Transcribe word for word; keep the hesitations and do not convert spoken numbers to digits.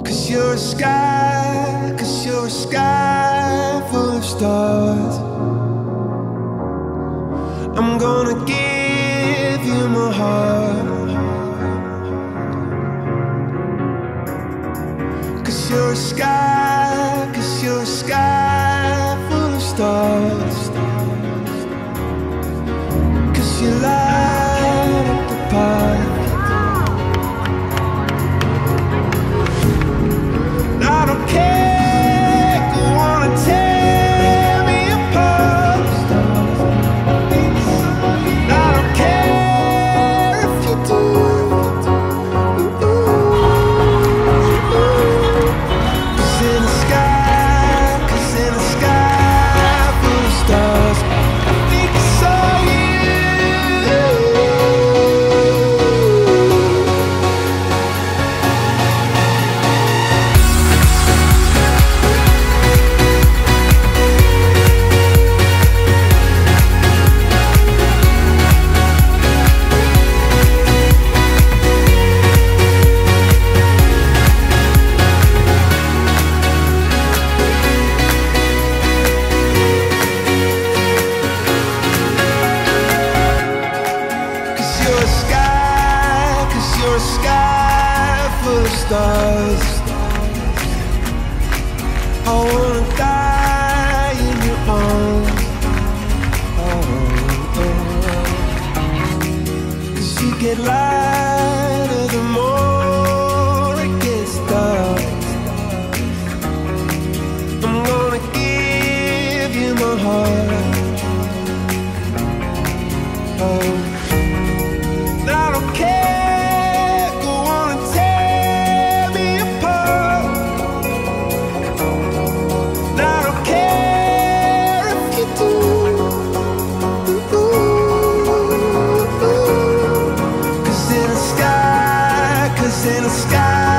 'Cause you're a sky, 'cause you're a sky full of stars. I'm gonna give you my heart. 'Cause you're a sky, 'cause you're a sky full of stars. 'Cause you light up the path. I don't care if you wanna tear me apart. I don't care if you do. Cause in the sky, cause in the sky full of stars, I think I saw you. You're a sky full of stars. I wanna die in your arms. Oh, oh. 'Cause you get lighter the more it gets dark. I'm gonna give you my heart. Oh, I don't care. In the sky